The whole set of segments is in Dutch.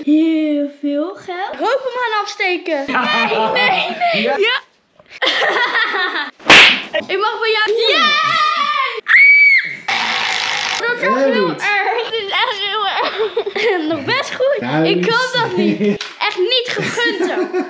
heel veel geld. Rook hem gaan afsteken. Nee. Ja. Ik mag van jou. Yeah! Dat is echt heel erg. Het is echt heel erg. Nog best goed. Nou, ik kan dat niet. Echt niet gegund ook.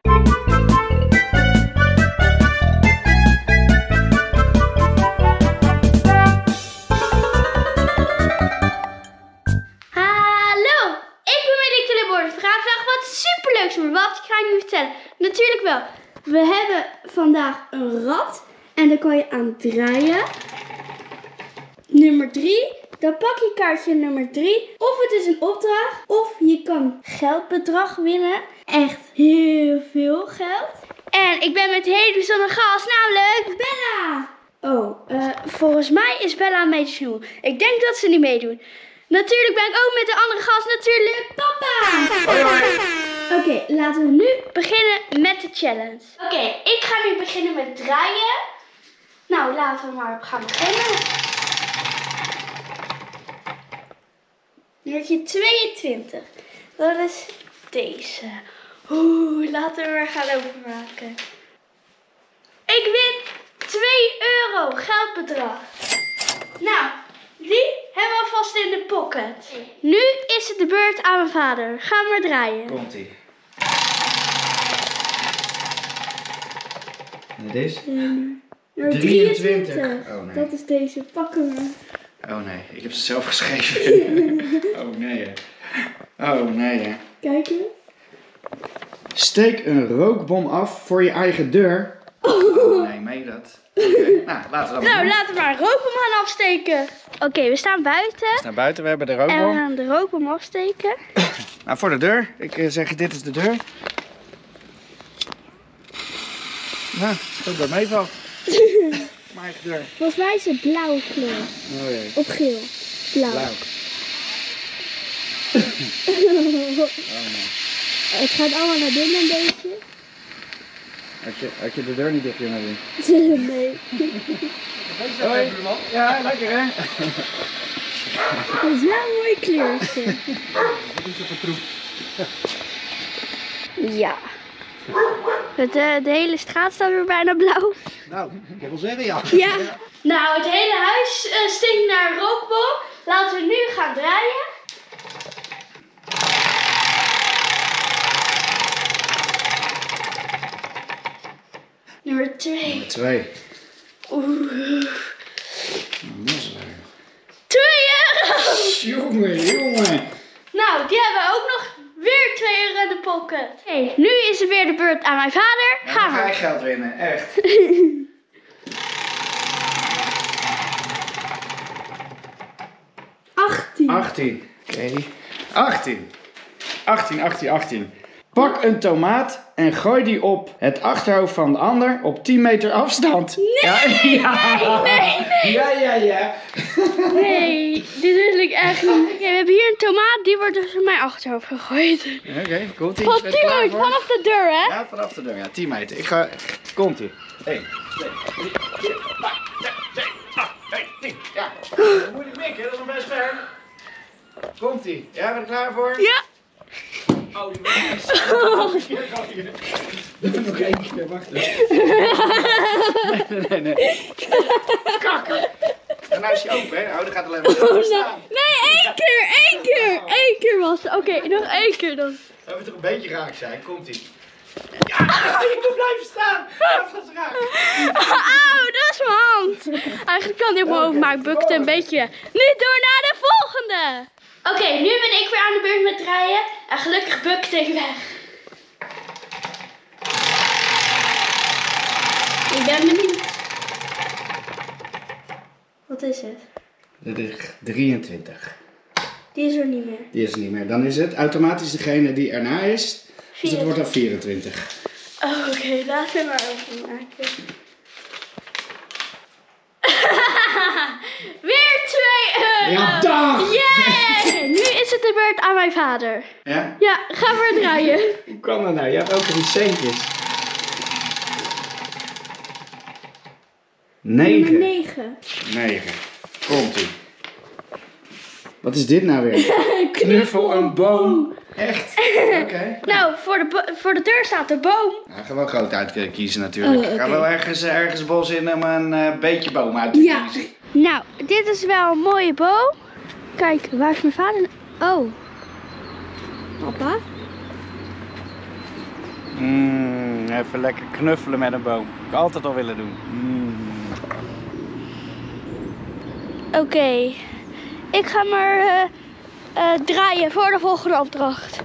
Maar wat ga ik nu vertellen? Natuurlijk wel. We hebben vandaag een rad. En daar kan je aan draaien. Nummer 3. Dan pak je kaartje nummer 3. Of het is een opdracht. Of je kan geldbedrag winnen. Echt heel veel geld. En ik ben met een hele bijzondere gast. Namelijk Bella. Volgens mij is Bella een beetje snoel. Ik denk dat ze niet meedoen. Natuurlijk ben ik ook met de andere gast. Natuurlijk papa. Hoi hoi. Oké, laten we nu beginnen met de challenge. Oké, ik ga nu beginnen met draaien. Nou, laten we maar gaan beginnen. Nummertje 22. Dat is deze. Oeh, laten we maar gaan openmaken. Ik win 2 euro geldbedrag. Nou, die hebben we vast in de pocket. Nu is het de beurt aan mijn vader. Ga maar draaien. Komt-ie. En dit is? 23. Oh nee. Dat is deze. Pak hem. Oh nee, ik heb ze zelf geschreven. Oh nee. Oh nee. Kijk eens. Steek een rookbom af voor je eigen deur. Oh nee, meen je dat? Okay. Nou, laten we dat doen. Laten we maar een rookbom gaan afsteken. Oké, we staan buiten. We staan buiten, we hebben de rookbom. En we gaan de rookbom afsteken. Nou, voor de deur. Ik zeg je, dit is de deur. Nou, ik hoop dat het meevalt. Mijn eigen deur. Volgens mij is het blauw kleur. Oh jee. Of geel. Blauw. Blauw. Oh nee. Het gaat allemaal naar binnen een beetje. Had je de deur niet dicht kunnen doen? Nee. Hoi. Ja, lekker hè? Dat is wel een mooi kleurtje. Wat is op een troep? Ja. De hele straat staat weer bijna blauw. Nou, ik heb wel zeggen ja. Ja. Nou, het hele huis stinkt naar rookbom. Laten we nu gaan draaien. Nummer 2. Nummer 2. Oeh. 2 euro! Jongen. Nou, die hebben we ook nog weer 2 euro in de pocket. Oké, nu is het weer de beurt aan mijn vader. Ja, Gaan we. ga je geld winnen, echt. 18. 18. Oké. 18. Pak een tomaat en gooi die op het achterhoofd van de ander op 10 meter afstand. Nee, Ja. Nee, dit wil ik echt niet. Oké, we hebben hier een tomaat, die wordt dus in mijn achterhoofd gegooid. Oké, komt-ie. Van 10 meter, vanaf de deur hè? Ja, vanaf de deur, ja, 10 meter. Ik ga, komt-ie. 1, 2, 3, 4, 5, 6, 7, 8, 9, 10. Ja, dat moet ik mikken, dat is nog best ver. Komt-ie. Ja, ben je er klaar voor? Ja. Oh, die is. Doe nog 1 keer, wacht even. Nee. Kakker. En nou is hij open, hè? Oh, dan gaat alleen maar staan. Nee, 1 keer was het. Oké, nog 1 keer dan. Dat moet toch een beetje raak zijn, komt-ie. Ja, ik moet blijven staan. Dat was raak. Auw, dat is mijn hand. Eigenlijk kan hij op mijn hoofd, maar ik bukte een beetje. Nu door naar de volgende. Oké, nu ben ik weer aan de beurt met draaien. En gelukkig bukte ik weg. Ik ben benieuwd. Wat is het? Dit is 23. Die is er niet meer. Die is er niet meer. Dan is het automatisch degene die erna is. Dus het wordt dan 24. Oh, oké, laten we maar openmaken. Weer 2 euro! Ja, dag! Yeah! Nu is het de beurt aan mijn vader. Ja? Ja, ga maar draaien. Hoe kan dat nou? Je hebt ook 3 centjes. 9. 9. 9. Komt-ie. Wat is dit nou weer? Knuffel een boom. Echt? Oké. Nou, voor de deur staat de boom. Ja, gaan we groot uitkiezen natuurlijk. Oh, okay. Gaan we wel ergens bos in om een beetje boom uit te kiezen. Ja. Nou, dit is wel een mooie boom. Kijk, waar is mijn vader? Oh. Papa? Even lekker knuffelen met een boom. Ik heb altijd al willen doen. Oké. Ik ga maar draaien voor de volgende opdracht.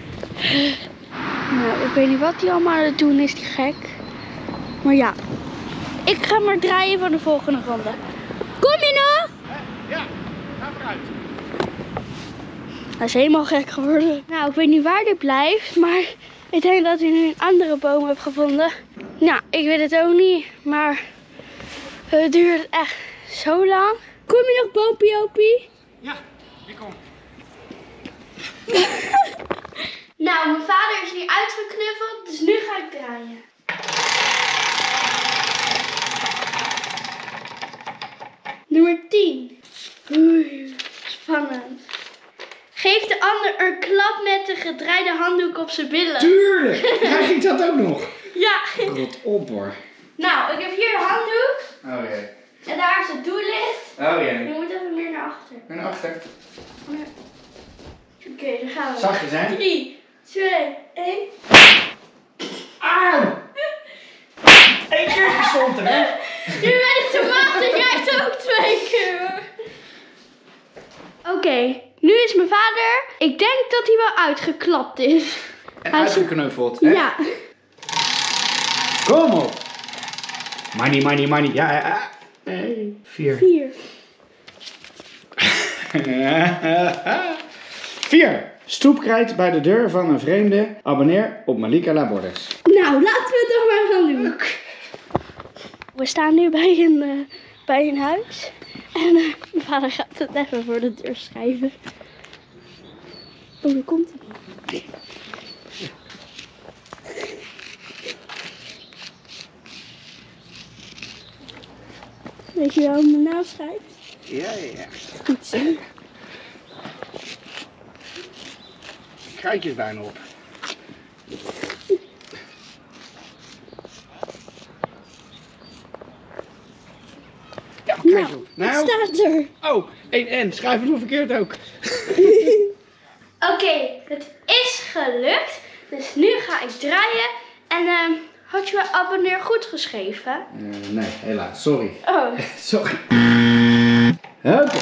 Nou, ik weet niet wat hij allemaal aan het doen is, die gek. Maar ja. Ik ga maar draaien voor de volgende ronde. Kom je nog? Ja, ga vooruit. Hij is helemaal gek geworden. Nou, ik weet niet waar dit blijft, maar ik denk dat hij nu een andere boom heeft gevonden. Nou, ik weet het ook niet, maar het duurt echt zo lang. Kom je nog, Boompie Opie? Ja, ik kom. Nou, mijn vader is nu uitgeknuffeld, dus nu ga ik draaien. Nummer 10. Oei, spannend. Geef de ander een klap met de gedraaide handdoek op zijn billen. Tuurlijk! Krijg ik dat ook nog? Ja. Rot op hoor. Nou, ik heb hier de handdoek. Oh jee. En daar is het doellicht. Oh Je jee. moet even meer naar achter. En achter. Oké, dan gaan we. Zachtjes hè? 3, 2, 1. Auw! Eén keer stond er hè? Nu met de tomaten krijgt ook 2 keer. Oké, nu is mijn vader. Ik denk dat hij wel uitgeklapt is. En Hij is- uitgeknuffeld hè? Ja. Kom op! Money, money, money. Ja. 4. 4. 4. Stoepkrijt bij de deur van een vreemde. Abonneer op Malika Laborders. Nou, laten we het toch maar gaan doen. We staan nu bij een huis. En mijn vader gaat het even voor de deur schrijven. Oh, daar komt hij. Weet je wel hoe mijn naam schrijft? Ja. Goed zo. Kruidjes bijna op. Ja, kijk op. Wat staat er? Oh, 1N. Schrijven we verkeerd ook. Oké, het is gelukt. Dus nu ga ik draaien. En had je wel abonneer goed geschreven? Nee, helaas. Sorry. Oh. Sorry. Oké.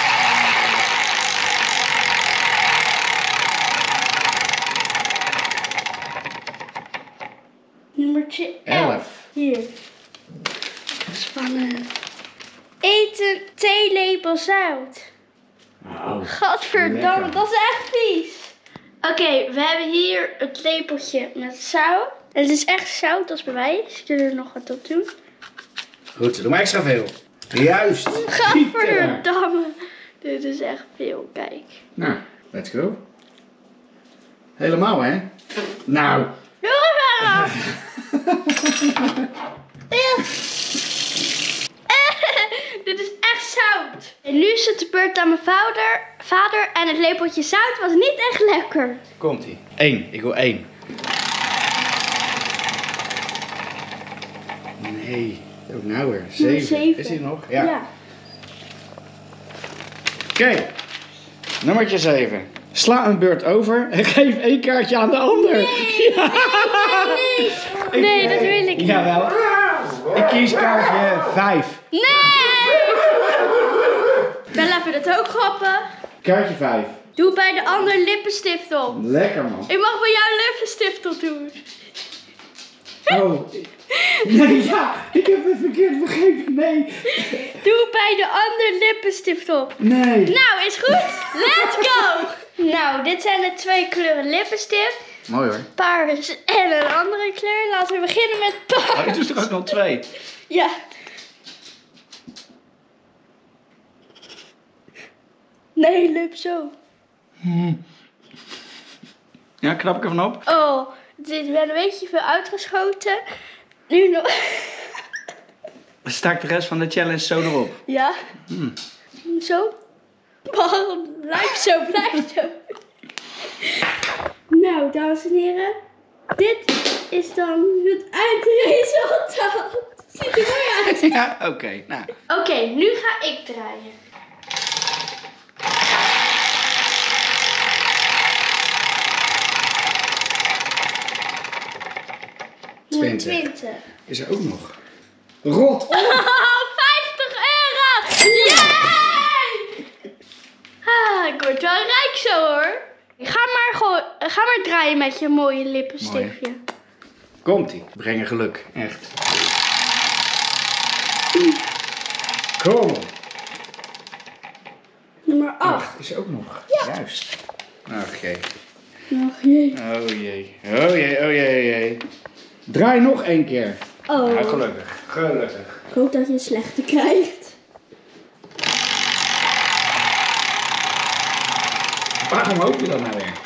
Nummertje 11. Hier. Spannend. Eet een theelepel zout. Oh, Gadverdamme, lekker. dat is echt vies. Oké, we hebben hier het lepeltje met zout. Het is echt zout als bewijs. Ik wil er nog wat op doen. goed, doe maar extra veel. Juist. Gadverdamme. Dit is echt veel, kijk. Nou, let's go. Helemaal, hè? Nou. Dit is echt zout. En nu is het de beurt aan mijn vader. En het lepeltje zout was niet echt lekker. Komt-ie. 1. Ik wil 1. Nee. Ook nou weer. 7. 7. Is hij nog? Ja. Oké. Nummertje 7. Sla een beurt over en geef 1 kaartje aan de ander. Nee, ja. Nee, dat wil ik niet. Jawel. Ik kies kaartje 5. Nee! Wel even dat ook grappen. Kaartje 5. Doe bij de ander lippenstift op. Lekker man. Ik mag bij jou lippenstift op doen. Oh. Nee, ja. Ik heb het verkeerd begrepen. Nee. Doe bij de ander lippenstift op. Nee. Nou, is goed. Let's go. Nou, dit zijn de 2 kleuren lippenstift. Mooi hoor. Paars en een andere kleur. Laten we beginnen met paars. Oh, je doet er ook nog 2. Ja. Nee, lip zo. Ja, knap ik ervan op? Oh, dit werd een beetje veel uitgeschoten. Nu nog. Sta ik de rest van de challenge zo erop? Ja. Zo. Papa, blijf zo, blijf zo. Nou, dames en heren. Dit is dan het eindresultaat. Ziet er mooi uit. Ja, oké. Nou. Oké, nu ga ik draaien. 20. Is er ook nog. Rot op! 50 euro! Yay! Ah, ik word wel rijk zo hoor. Ga maar draaien met je mooie lippenstiftje. Komt-ie. Brengen geluk. Echt. Kom. Nummer 8. Is er ook nog. Ja. Juist. Ach jee. Ach jee. Oh jee. Oh jee, oh jee, oh jee. Draai nog 1 keer. Oh. Nou, gelukkig. Gelukkig. Ik hoop dat je een slechte krijgt. Waarom hoop je dat nou weer?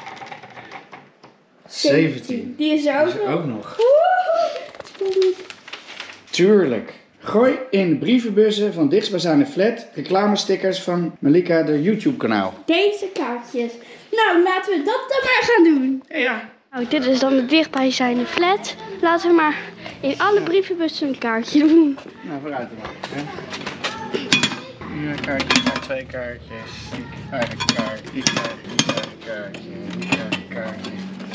17. Die is er ook nog. Ook nog. Spannend. Tuurlijk. Gooi in brievenbussen van dichtstbijzijnde flat reclamestickers van Malika de YouTube kanaal. Deze kaartjes. Nou, laten we dat dan maar gaan doen. Ja. Nou, dit is dan de dichtbijzijnde flat. Laten we maar in alle brievenbussen een kaartje doen. Nou, vooruit dan maar. Hè? Hier een kaartje, daar 2 kaartjes. Ik krijg een kaartje, ik krijg een kaartje, ik krijg een kaartje.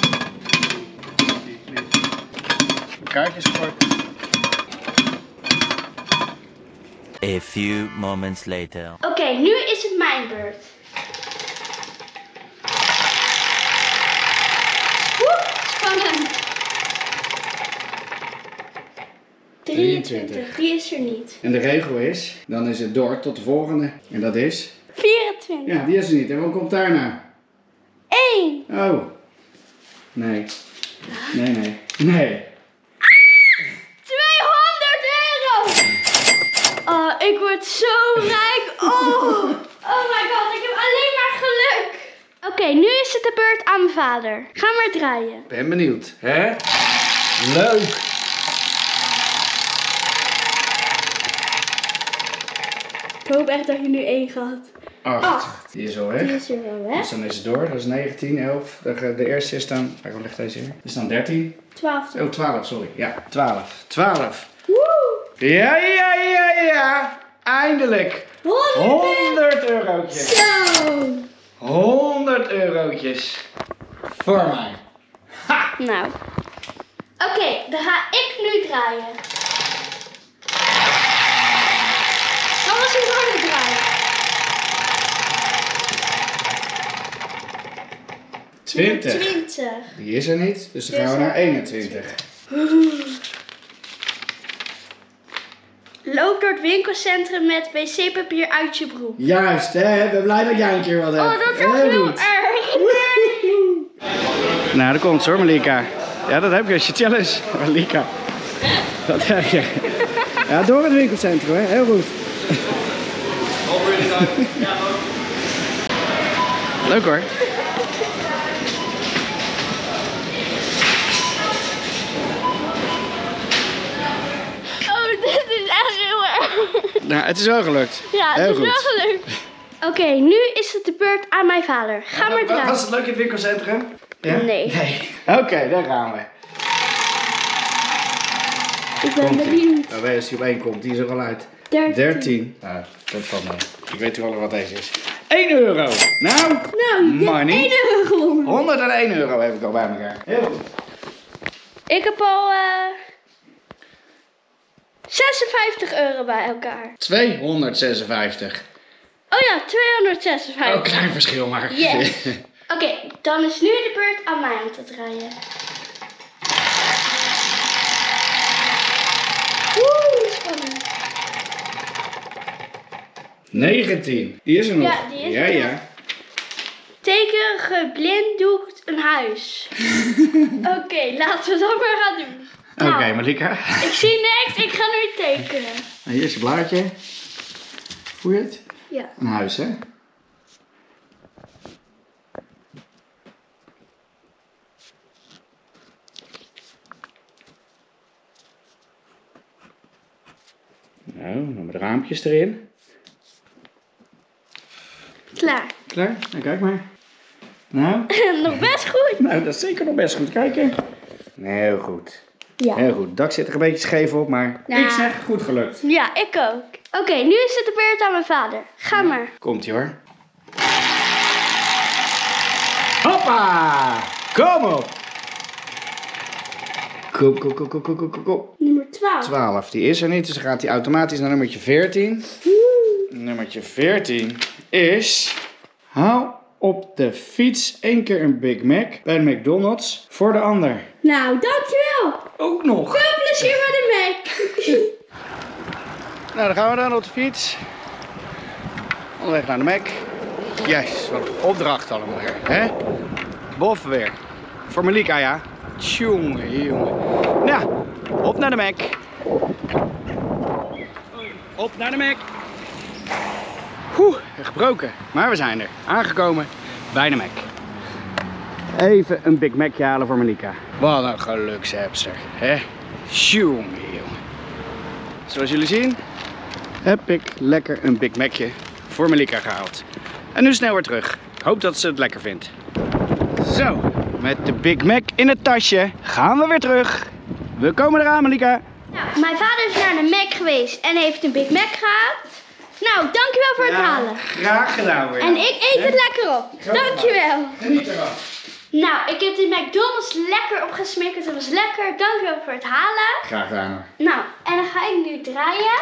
Kaartjes kort. A few moments later. Oké, nu is het mijn beurt. Spannend. 23. Die is er niet. En de regel is, dan is het door tot de volgende. En dat is? 24. Ja, die is er niet. En wat komt daarna? 1. Oh. Nee. Nee, nee. Nee. 200 euro! Oh, ik word zo rijk. Oh my god, ik heb alleen maar geluk. Oké, nu is het de beurt aan mijn vader. Ga maar draaien. Ben benieuwd. Hè? Leuk. Ik hoop echt dat je nu 1 gehad. 8. Die is al weg. Die is er wel, hè? Dus dan is het door. Dat is 19, 11. De eerste is dan... Kijk, hoe ligt deze hier? Dat is dan 13. 12. Oh, 12, sorry. Ja, 12. 12. Woe! Ja. Eindelijk. 100 eurotjes. Zo! 100 eurotjes. Voor mij. Ha! Nou. Oké, dan ga ik nu draaien. Dan was ik harder draaien. 20. 20. Die is er niet, dus dan gaan we naar 21. Loop door het winkelcentrum met wc-papier uit je broek. Juist, hè? Ik ben blij dat jij een keer wat hebt. Oh, dat is echt heel erg. Nee. Nou, dat komt hoor, Malika. Ja, dat heb je als je challenge, Malika. Dat heb je. Ja, door het winkelcentrum, hè? Heel goed. Leuk hoor. Oh, dit is echt heel erg. Nou, het is wel gelukt. Ja, het heel is goed. wel gelukt. Oké, nu is het de beurt aan mijn vader. Ga maar draaien. Was het leuk in het winkelcentrum? Ja? Nee. Oké, daar gaan we. Ik ben benieuwd. Nou, als die op 1 komt, die is er al uit. 13. Nou, dat valt mee. Ik weet toevallig wat deze is. 1 euro. Nou, Nou, je hebt 1 euro gewonnen. 101 euro heb ik al bij elkaar. Heel goed. Ik heb al 56 euro bij elkaar. 256. Oh ja, 256. Oh, klein verschil maar. Yes. Oké, dan is nu de beurt aan mij om te draaien. Oeh, spannend. 19. Die is er nog. Ja, die is er nog. Teken geblinddoekt een huis. Oké, laten we dat maar gaan doen. Oké, Nou, Malika. ik zie niks, ik ga nu tekenen. Hier is je blaadje. Voel je het? Ja. Een huis, hè? Nou, dan met de raampjes erin. Klaar. Klaar? Nou, kijk maar. Nou? Nog best goed. Nou, dat is zeker nog best goed. Kijken. Heel goed. Ja. Heel goed. Het dak zit er een beetje scheef op, maar Nou. ik zeg goed gelukt. Ja, ik ook. Oké, nu is het de beurt aan mijn vader. Ga maar. Komt-ie hoor. Hoppa! Kom op! Kom. Nummer 12. 12, die is er niet, dus dan gaat hij automatisch naar nummertje 14. Nummertje 14 is... Hou op de fiets 1 keer een Big Mac bij de McDonald's voor de ander. Nou, dankjewel. Ook nog. Veel plezier bij de Mac. Nou, dan gaan we dan op de fiets. Onderweg naar de Mac. Yes, wat een opdracht allemaal weer. Hè? Boven weer. Voor Malika, ja. Jongen. Nou, op naar de Mac. Op naar de Mac. Gebroken. Maar we zijn er. Aangekomen bij de Mac. Even een Big Macje halen voor Malika. Wat een gelukshebster. Hè? Jongen. Zoals jullie zien heb ik lekker een Big Macje voor Malika gehaald. En nu snel weer terug. Ik hoop dat ze het lekker vindt. Zo, met de Big Mac in het tasje gaan we weer terug. We komen eraan, Malika. Nou, mijn vader is naar de Mac geweest en heeft een Big Mac gehaald. Nou, dankjewel voor het halen. Graag gedaan weer. En ik eet het lekker op. Dankjewel. Geniet ervan. Nou, ik heb de McDonald's lekker opgesmikkerd. Het was lekker. Dankjewel voor het halen. Graag gedaan hoor. Nou, en dan ga ik nu draaien.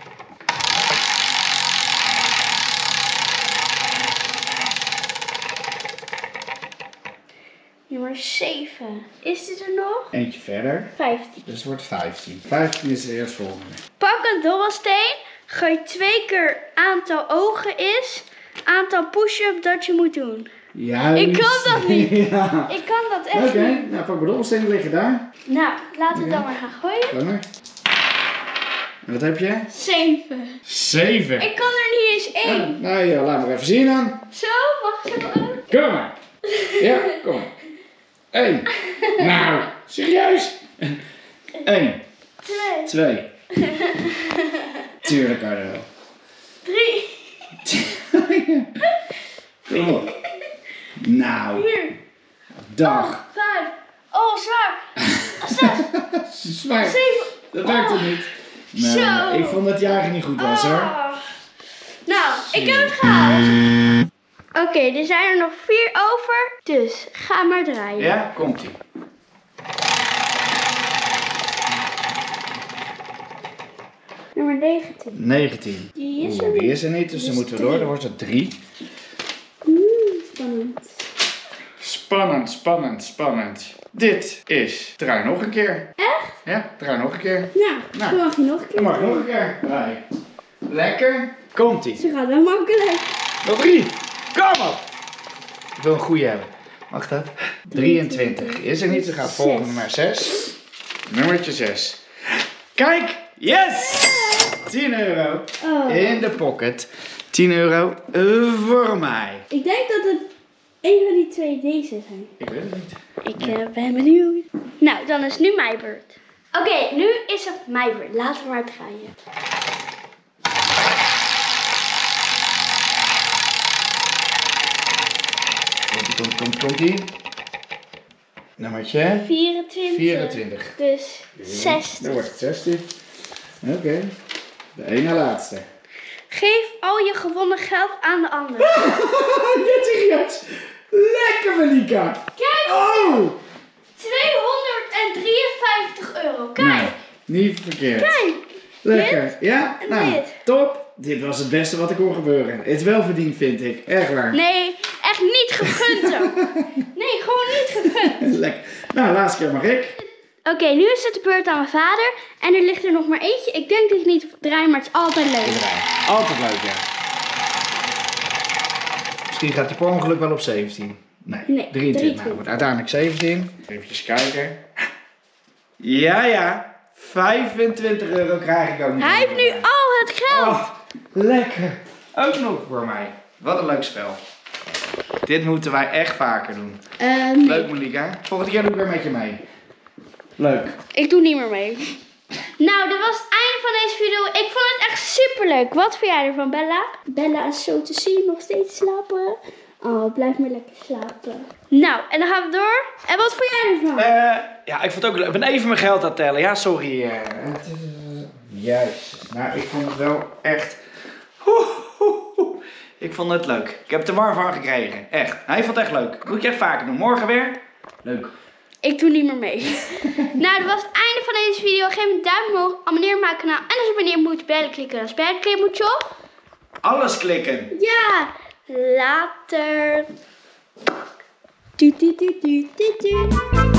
Nummer 7. Is dit er nog? Eentje verder. 15. Dus het wordt 15. 15 is de eerstvolgende. Pak een dobbelsteen. Gooi 2 keer aantal ogen is. Aantal push-up dat je moet doen. Juist. Ik kan dat niet. Ja. Ik kan dat echt Oké, niet. nou pak mijn dobbelstenen liggen daar. Nou, laten we dan maar gaan gooien. Kom maar. En wat heb je? 7. 7. Ik kan er niet eens 1. Nou ja, laat maar even zien dan. Zo, mag ik het ook? Kom maar. Ja, kom. 1. Nou, serieus? 1. 2. 2. Tuurlijk kan je er wel. 3. Kom op. Nou, 4. dag. 5. Oh, zwaar. 6. Zwaar. 7. Dat werkt toch niet? Nee, Zo. ik vond dat het jagen niet goed was hoor. Nou, ik heb het gehaald. Oké, er zijn er nog 4 over. Dus ga maar draaien. Ja, komt ie. Nummer 19. 19. Die is Oeh, er die niet. is er niet, dus dan Dus moeten we door. 3. Dan wordt het 3. Spannend. Spannend. Dit is draai nog een keer. Echt? Ja, draai nog een keer. Nou, Nou, dan mag je nog een keer. Dan mag ik nog een keer draaien. Lekker. Komt ie. Ze gaat wel makkelijk. Nog 3. Kom op. Ik wil een goede hebben. Mag dat? 23. Is er niet, dan gaat volgende naar 6. Nummertje 6. Kijk. Yes! 10 euro Oh. in de pocket. 10 euro voor mij. Ik denk dat het een van die 2 deze zijn. Ik weet het niet. Ik ben benieuwd. Nou, dan is nu mijn beurt. Oké, nu is het mijn beurt. Laten we maar draaien. Komt ie. Nummertje 24. 24. Dus 60. Dan wordt het 16. Oké. De ene laatste. Geef al je gewonnen geld aan de ander. Dit serieus. Lekker Malika. Kijk, Oh. 253 euro. Kijk, Nou, niet verkeerd. kijk. Lekker. Ja? en Nou, dit. top. Dit was het beste wat ik kon gebeuren. Het is wel verdiend, vind ik. Echt waar. Nee, echt niet gegund ook. Nee, gewoon niet gegund. Lekker. Nou, laatste keer mag ik. Oké, nu is het de beurt aan mijn vader. En er ligt er nog maar eentje. Ik denk dat ik niet draai, maar het is altijd leuk. Altijd leuk, ja. Misschien gaat hij per ongeluk wel op 17. Nee, Nee, 23. Nou, wordt uiteindelijk 17. Even kijken. Ja. 25 euro krijg ik ook niet. Hij heeft nu al het geld. Oh, lekker. Ook nog voor mij. Wat een leuk spel. Dit moeten wij echt vaker doen. Nee. Leuk, Malika. Volgende keer doe ik weer met je mee. Leuk. Ik doe niet meer mee. Nou, dit was het einde van deze video. Ik vond het echt super leuk. Wat vind jij ervan, Bella? Bella is zo te zien nog steeds slapen. Oh, blijf maar lekker slapen. Nou, en dan gaan we door. En wat vond jij ervan? Ja, ik vond het ook leuk. Ik ben even mijn geld aan het tellen. Ja, sorry. Juist. Nou, ik vond het wel echt... Ik vond het leuk. Ik heb het er warm van gekregen. Echt. Hij vond het echt leuk. Moet je echt vaker doen. Morgen weer. Leuk. Ik doe niet meer mee. Nou, dat was het einde van deze video. Geef een duim omhoog. Abonneer op mijn kanaal. En als je abonneert moet je bellen klikken. Als bellen klikken moet je op. Alles klikken. Ja. Later.